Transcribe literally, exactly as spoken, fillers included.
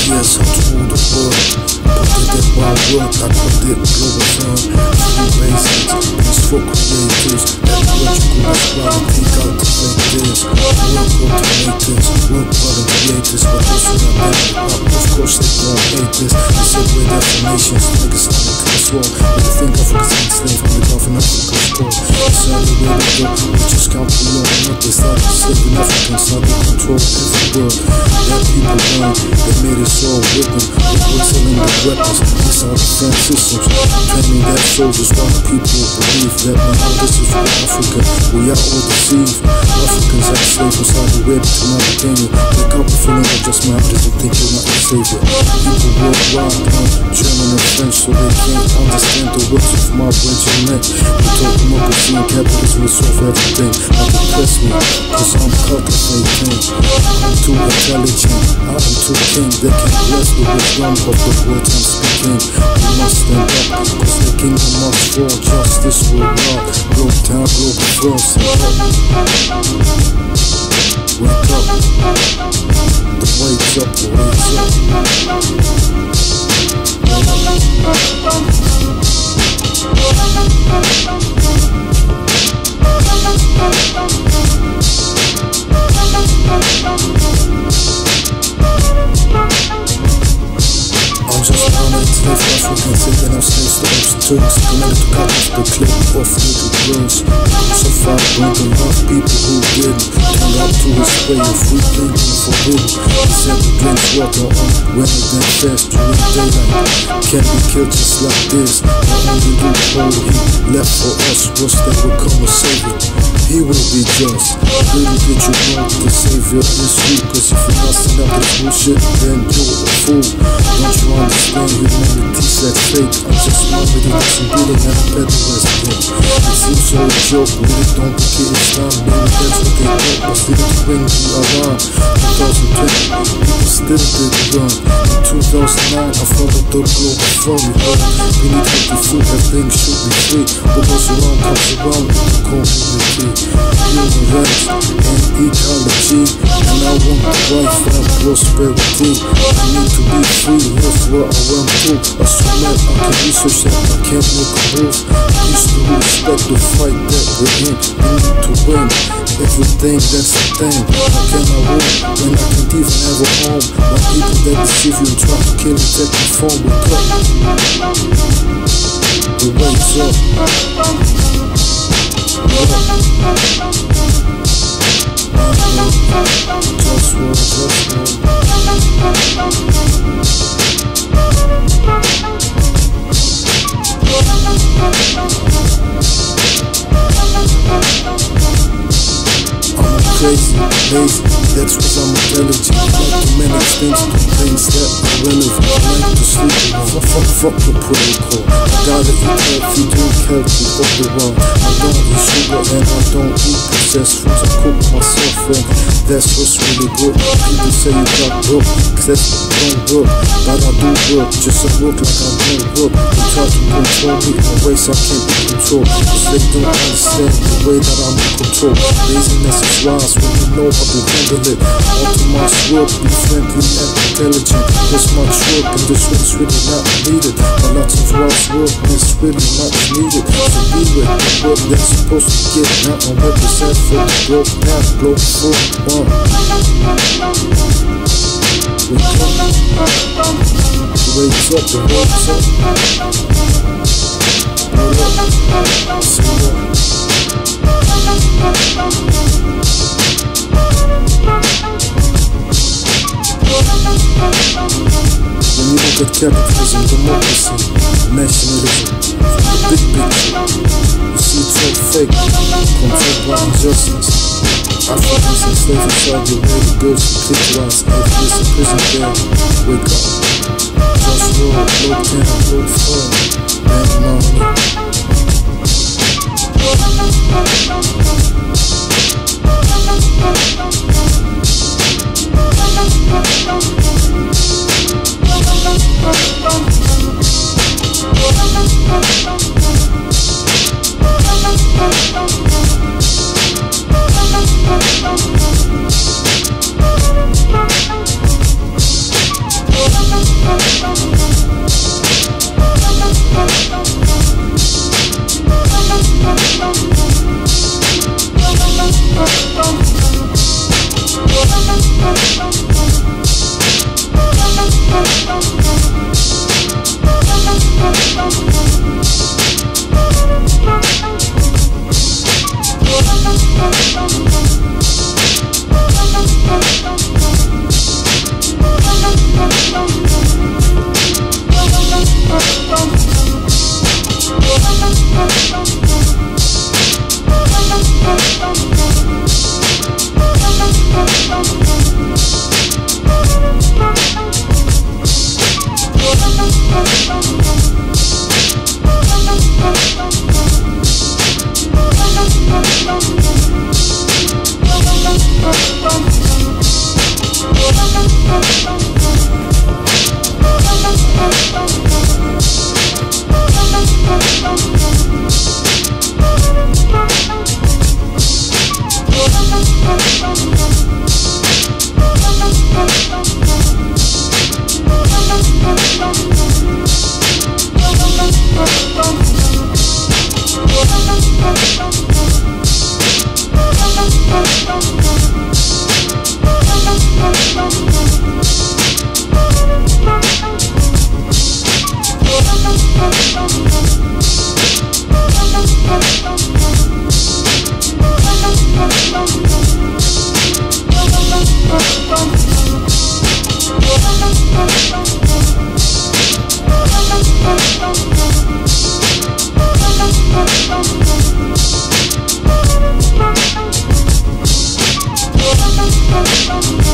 years how to rule the world. Put it in my work, I called it Globalfirm. Free raisins, peaceful creators. That's what you call us while I think out the fake this. Work automators, work product creators. But also not better up, of course they gon' hate this. They separate affirmations, niggas not a control. But they think Africa's enslaved, but they come from Africa's core. It's not the way to go, we just can't pull on what they started enslaving Africans. Now they control every world. That people learn, they made us all with them. They were selling the weapons, it's all defense systems. Training their soldiers while the people believe that now this is for Africa. We are all deceived. Africans are slaves inside the web to not again you. Wake up and feeling like just matters and think you're not the savior. People worldwide learn German and French so they can't understand the words of my regiment. We talk democracy and capitalism will solve everything. Not depress me, cause I'm cultivating. I'm too intelligent, I am too king. They can't bless the wisdom of the words I'm speaking. We must stand up, cause the kingdom must fall. Justice will rise, broke down, global first. Wake up, the wake's up, the wake's up. I'm just one enslaved African thinking of slaves to obstacles. Coming to cut off the clip of little girls. So far gone to love people who didn't turn out to his way of free thinking forbidden. He said to drink water on when it then fast during daylight. Can't be killed just like this. The only loophole he left for us was that we'll come a savior. He will be just. Really get you wrong, the savior is you. Cause if you're not stand up this bullshit, then you're a fool. Don't you understand humanity's that fake? I'm just one with it, some beating and a better resident. It seems so a joke, but it don't get Islam. Maybe that's what they thought, but still to bring you around. twenty twenty, people still did run. In two thousand nine, I followed the Globalfirm. We need healthy food, that things should be free. What goes around comes around in the community. Human rights and ecology, and I want the life and prosperity. I need to be free, live where I want to. I submit, I can research that I can't make a move. Peace to respect the fight that we're in. We need to win everything, that's the thing. How can I win when I can't even have a home? When people that deceive you and try to kill and take my phone. Wake up, the wake's up. JustWar, JustWar. I'm crazy, lazy, that's what I'm intelligent. Like to manage things, do things that are relevant. I like to sleep around, fuck, fuck the protocol. I gotta eat healthy, drink healthy, all the wrong. I don't eat sugar and I don't eat processed foods. I cook myself and that's what's really good. People say you got broke, cause that don't work. But I do work, just I work like I don't work. They try to control me in ways I can't be controlled. Cause they don't understand the way that I'm in control. Laziness is wise when you know how to handle it. Optimize work, be friendly and intelligent. This much work and this one's really not needed. But lots of wise work is really much needed. So be with the work that's supposed to get now and represent for the growth now. Globalfirm. Wake up, the wake's up, the wake's up. Roll up, say what? When you look at capitalism, democracy, nationalism, from the big picture, you see it's all fake, controlled by injustice. Africans enslaved inside your way, the girls who clitorize, atheists in prison there. Wake up, JustWar, Globalfirm, Globalfirm, bank money. Peace.